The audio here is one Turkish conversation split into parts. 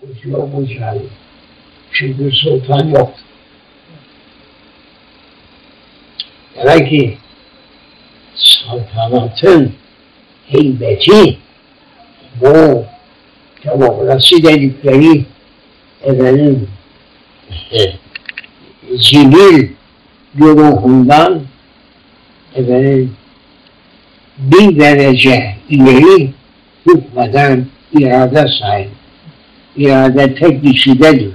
Uçuyormuş yani. Çünkü sultan yoktu. Demek ki saltanatın heybeti bu demokrasi dedikleri efendim zibil güruhundan efendim bir derece ileri hükmeden irade sahibi. İrade tek kişidedir.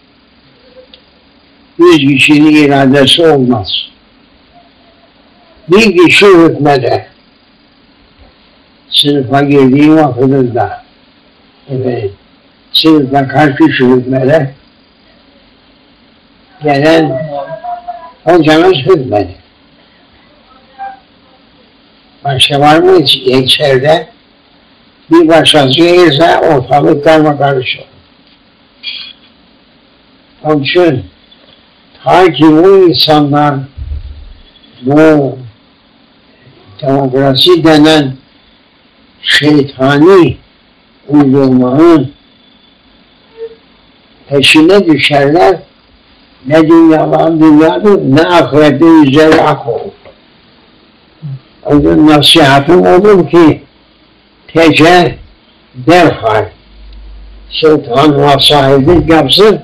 100 kişinin iradesi olmaz. Bir kişi hükmeder. Sınıfa girdiği vakitte evet, sınıfta kaç kişi hükmeder? Gelen hocanız hükmeder. Başka var mı içeride? Bir başkası gelirse ortalık karmakarışık. Onun için ta ki bu insanlar bu demokrasi denen şeytani uygulamanın peşine düşerler, ne dünyadır ne ahirette üzeri hak olur. O yüzden nasihatım olur ki tece derhal sultan sahiplik yapsın,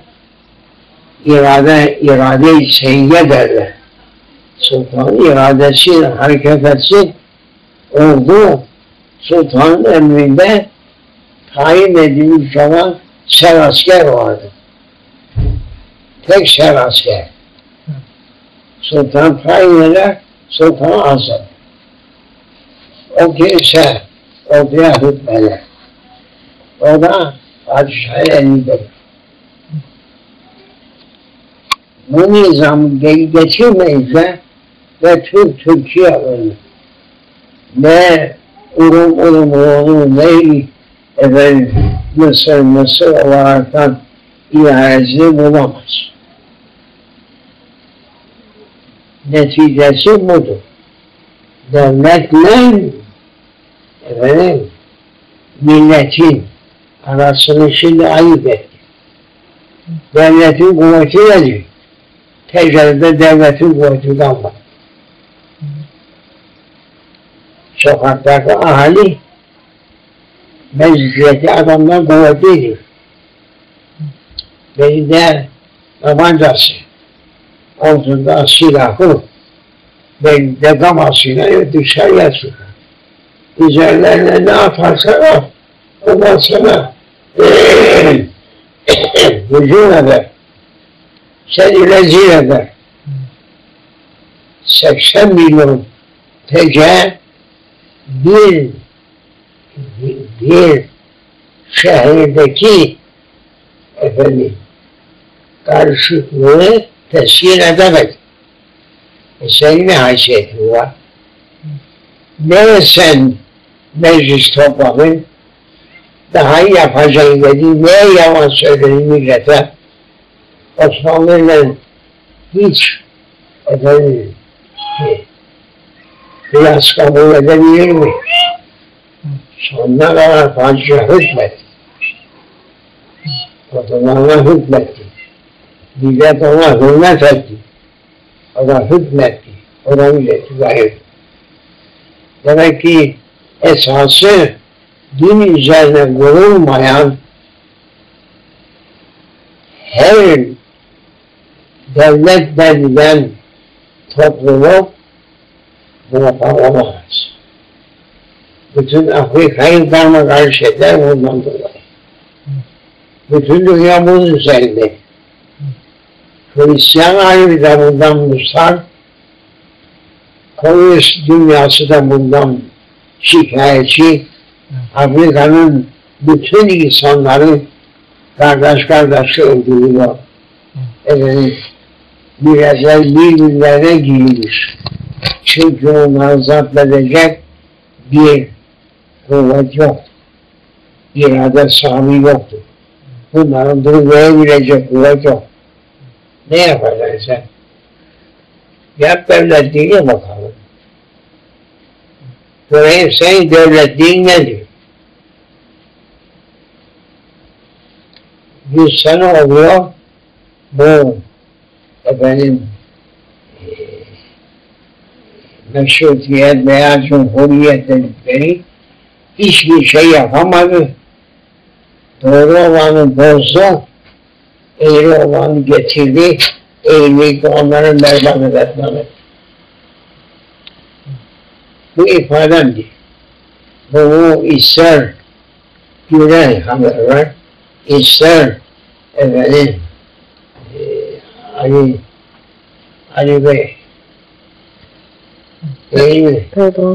irade-i seyye derler. Sultan iradesiyle hareket etsin, ordu sultanın emrinde tayin edilmiş olan serasker vardı. Tek serasker. Sultan tayin eder, sultan azar. O kimse orduya hükmeder. O da padişahın elindedir. Bu nizamı geçirmeyince ve Türkiye olur. Ne olur, ne efendim Mısır olaraktan iadesini bulamaz. Neticesi budur. Devletle efendim milletin arasını şimdi ayıp etti. Devletin kuvveti nedir? Tecelide devletin kuvveti kalmadı. Sokaktaki ahali meclisteki adamlar kuvvetlidir. Belinde tabancası, omzunda silahı, belinde gamasıyla dışarıya çıkıyor. Üzerlerine ne atarsa at, ondan sonra hücum eder, seni rezil eder. 80 milyon tece bir şehirdeki efendim karışıklığı teskin edemek. Senin ne haysiyetin var? Ne sen meclis topladın? Daha iyi yapacaksın dedi. Neye yalan söyledin millete? Osmanlı'yla hiç efendim kıyas kabul edebilir mi? Sonuna kadar padişah hükmetti. Otomanına hükmetti. Millet ona hürmet etti. O da hükmetti. O da milleti gayet. Demek ki esası din üzerine kurulmayan her devlet denilen topluluk muvaffak olamaz. Bütün Afrika'yı karmakarışık eder bundan dolayı. Bütün dünya bunun üzerinde. Hristiyan alemi de bundan mustar, komünist dünyası da bundan şikayetçi. Afrika'nın bütün insanları kardeş öldürüyor. Milletler birbirlerine giymiş. Çünkü onları zapt edecek bir kuvvet yoktur. İrade sahibi yoktur. Bunların durmayabilecek kuvvet yok. Ne yapacaksın sen? Yap devletliğine bakalım. Göreyim senin devletliğin nedir? 100 sene oluyor bu efendim meşrutiyet veya cumhuriyet dedikleri hiçbir şey yapamadı. Doğru olanı bozdu, eğri olanı getirdi, eğrilik onları berbat etmedi. Bu ifademdi. Bunu ister Gülen haber var, ister efendim Ali Bey değil mi? Erdoğan.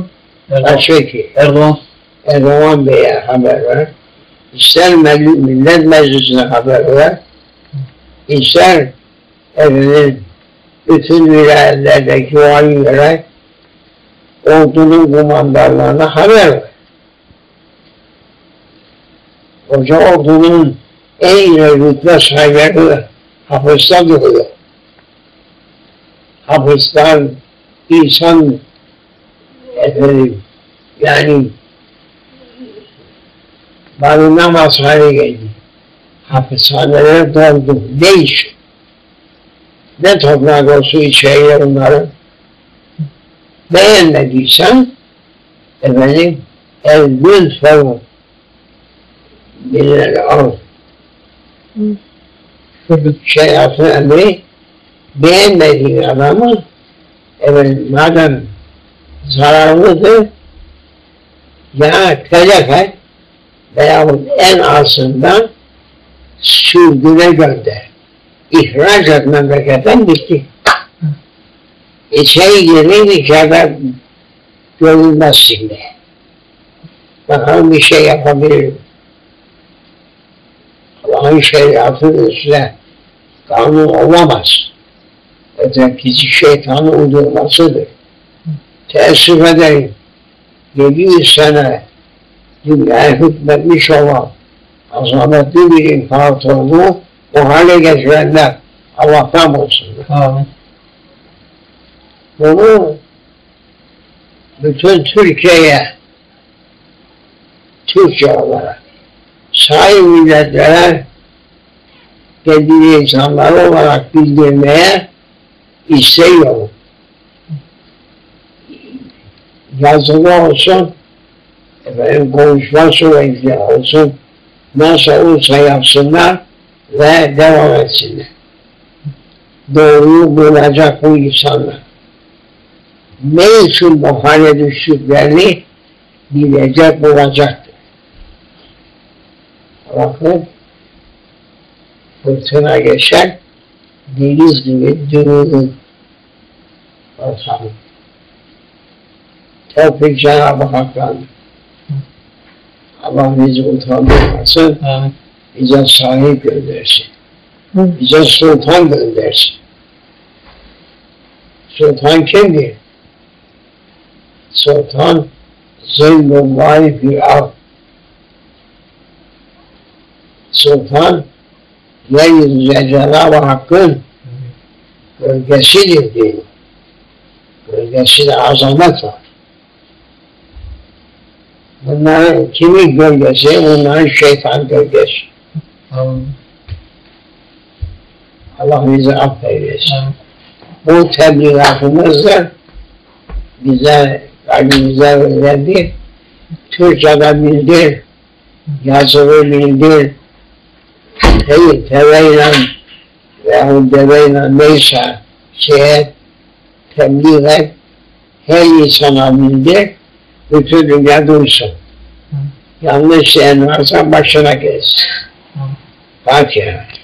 Erdoğan Bey'e haber var. İster Millet Meclisi'ne haber var. İster efendim bütün vilayetlerdeki valilere ordunun kumandanlarına haber var. Koca ordunun en ileri rütbe sahipleri hapiste duruyor. Hapisten insan efendim yani barınamaz hale geldi. Hapishaneler doldu. Ne iş? Ne toprak olsun içeriye onların? Beğenmediysen efendim lütfen birileri al. Yapsın emri beğenmediğin adamı efendim madem zararlıdır ya telef et veyahut en azından sürgüne gönder. İhraç et memleketten bitti. İçeri girin içeride görülmez şimdi. Bakalım bir şey yapabilirim. Allah'ın şeriatının üstüne kanun olamaz. Ötekisi şeytanın uydurmasıdır. Teessüf ederim. 700 sene dünyaya hükmetmiş olan azametli bir imparatorluğu o hale getirenler Allah'tan olsunlar. Amin. Bunu bütün Türkiye'ye Türkçe olarak sahip milletlere kendi insanları olarak bildirmeye istiyorum. Yazılı olsun, efendim, konuşma suretiyle olsun, nasıl olursa yapsınlar ve devam etsinler. Doğruyu bulacak bu insanlar. Ne için bu hale düştüklerini bilecek, bulacaktır. Bakın, fırtına geçer, deniz gibi dürülür. Bakalım. Tevfik Cenab-ı Hak'tan. Allah bizi utandırmasın, bize sahip göndersin. Bize sultan göndersin. Sultan kimdir? Sultan Zillullahi Fir'av. Sultan yeryüzünde Cenab-ı Hakk'ın gölgesidir diyor. Gölgesinde azamet var. Bunların kimin gölgesi? Bunların şeytan gölgesi. Allah bizi affeylesin. Bu tebliğatımızda bize, kalbimize verilen bir Türkçe'de bildir, yazılı bildir, teveyle veyahut deveyle neyse tebliğ et, her insana bildir, bütün dünya duysun. Yanlış şeyin varsa başına gelsin. Fatiha.